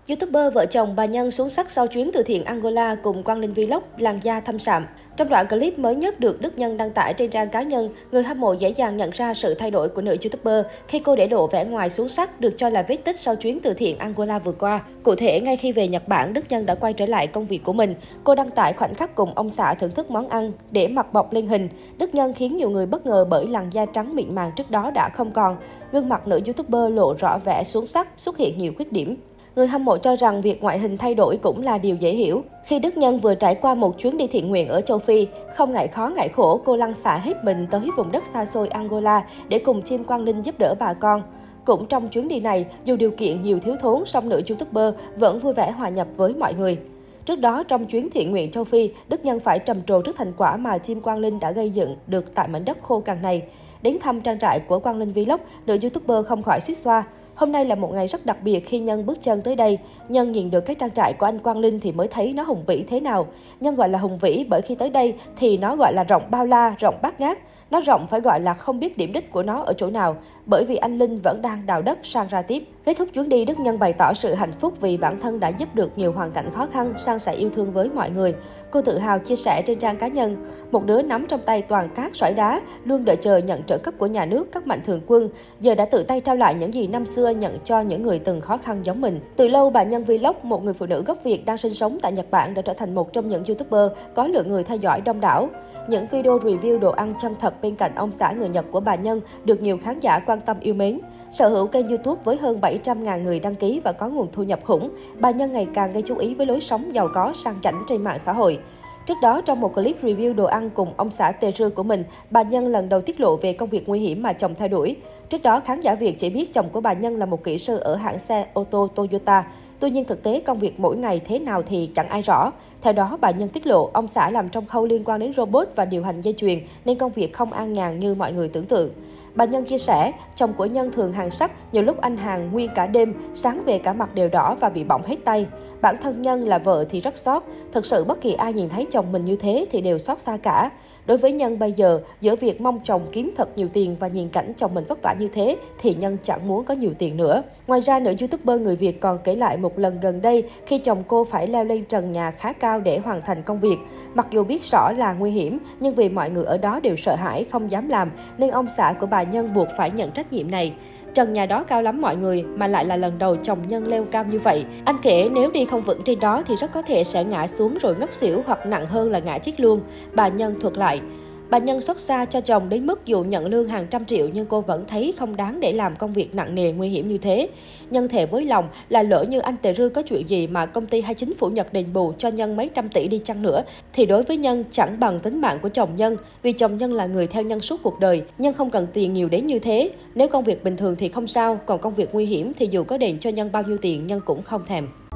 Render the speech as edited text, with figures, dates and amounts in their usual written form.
YouTuber vợ chồng bà Nhân xuống sắc sau chuyến từ thiện Angola cùng Quang Linh Vlog làn da thâm sạm. Trong đoạn clip mới nhất được Đức Nhân đăng tải trên trang cá nhân, người hâm mộ dễ dàng nhận ra sự thay đổi của nữ YouTuber khi cô để lộ vẻ ngoài xuống sắc được cho là vết tích sau chuyến từ thiện Angola vừa qua. Cụ thể, ngay khi về Nhật Bản, Đức Nhân đã quay trở lại công việc của mình. Cô đăng tải khoảnh khắc cùng ông xã thưởng thức món ăn để mặt bọc lên hình. Đức Nhân khiến nhiều người bất ngờ bởi làn da trắng mịn màng trước đó đã không còn. Gương mặt nữ YouTuber lộ rõ vẻ xuống sắc, xuất hiện nhiều khuyết điểm. Người hâm mộ cho rằng việc ngoại hình thay đổi cũng là điều dễ hiểu. Khi Đức Nhân vừa trải qua một chuyến đi thiện nguyện ở châu Phi, không ngại khó ngại khổ, cô lăn xả hết mình tới vùng đất xa xôi Angola để cùng chim Quang Linh giúp đỡ bà con. Cũng trong chuyến đi này, dù điều kiện nhiều thiếu thốn, song nữ YouTuber vẫn vui vẻ hòa nhập với mọi người. Trước đó, trong chuyến thiện nguyện châu Phi, Đức Nhân phải trầm trồ trước thành quả mà chim Quang Linh đã gây dựng được tại mảnh đất khô cằn này. Đến thăm trang trại của Quang Linh Vlog, nữ YouTuber không khỏi xuýt xoa. Hôm nay là một ngày rất đặc biệt khi Nhân bước chân tới đây. Nhân nhìn được cái trang trại của anh Quang Linh thì mới thấy nó hùng vĩ thế nào. Nhân gọi là hùng vĩ bởi khi tới đây thì nó gọi là rộng bao la, rộng bát ngát. Nó rộng phải gọi là không biết điểm đích của nó ở chỗ nào, bởi vì anh Linh vẫn đang đào đất sang ra tiếp. Kết thúc chuyến đi, Đức Nhân bày tỏ sự hạnh phúc vì bản thân đã giúp được nhiều hoàn cảnh khó khăn, san sẻ yêu thương với mọi người. Cô tự hào chia sẻ trên trang cá nhân, một đứa nắm trong tay toàn cát sỏi đá, luôn đợi chờ nhận trợ cấp của nhà nước, các mạnh thường quân, giờ đã tự tay trao lại những gì năm xưa nhận cho những người từng khó khăn giống mình. Từ lâu, bà Nhân Vlog, một người phụ nữ gốc Việt đang sinh sống tại Nhật Bản, đã trở thành một trong những YouTuber có lượng người theo dõi đông đảo. Những video review đồ ăn chân thật bên cạnh ông xã người Nhật của bà Nhân được nhiều khán giả quan tâm yêu mến. Sở hữu kênh YouTube với hơn 700.000 người đăng ký và có nguồn thu nhập khủng, bà Nhân ngày càng gây chú ý với lối sống giàu có sang chảnh trên mạng xã hội. Trước đó, trong một clip review đồ ăn cùng ông xã Tề Rư của mình, bà Nhân lần đầu tiết lộ về công việc nguy hiểm mà chồng theo đuổi. Trước đó, khán giả Việt chỉ biết chồng của bà Nhân là một kỹ sư ở hãng xe ô tô Toyota. Tuy nhiên, thực tế công việc mỗi ngày thế nào thì chẳng ai rõ. Theo đó, bà Nhân tiết lộ ông xã làm trong khâu liên quan đến robot và điều hành dây chuyền nên công việc không an nhàn như mọi người tưởng tượng. Bà Nhân chia sẻ, chồng của Nhân thường hàn sắt, nhiều lúc anh hàn nguyên cả đêm, sáng về cả mặt đều đỏ và bị bỏng hết tay. Bản thân Nhân là vợ thì rất xót, thực sự bất kỳ ai nhìn thấy chồng mình như thế thì đều xót xa cả. Đối với Nhân bây giờ, giữa việc mong chồng kiếm thật nhiều tiền và nhìn cảnh chồng mình vất vả như thế thì Nhân chẳng muốn có nhiều tiền nữa. Ngoài ra, nữ YouTuber người Việt còn kể lại một lần gần đây khi chồng cô phải leo lên trần nhà khá cao để hoàn thành công việc. Mặc dù biết rõ là nguy hiểm, nhưng vì mọi người ở đó đều sợ hãi, không dám làm, nên ông xã của bà Nhân buộc phải nhận trách nhiệm này. Trần nhà đó cao lắm mọi người, mà lại là lần đầu chồng Nhân leo cao như vậy. Anh kể nếu đi không vững trên đó thì rất có thể sẽ ngã xuống rồi ngất xỉu hoặc nặng hơn là ngã chết luôn. Bà Nhân thuật lại. Bà Nhân xót xa cho chồng đến mức dù nhận lương hàng trăm triệu nhưng cô vẫn thấy không đáng để làm công việc nặng nề nguy hiểm như thế. Nhân thề với lòng là lỡ như anh Tề Rư có chuyện gì mà công ty hay chính phủ Nhật đền bù cho Nhân mấy trăm tỷ đi chăng nữa thì đối với Nhân chẳng bằng tính mạng của chồng Nhân, vì chồng Nhân là người theo Nhân suốt cuộc đời. Nhân không cần tiền nhiều đến như thế. Nếu công việc bình thường thì không sao, còn công việc nguy hiểm thì dù có đền cho Nhân bao nhiêu tiền Nhân cũng không thèm.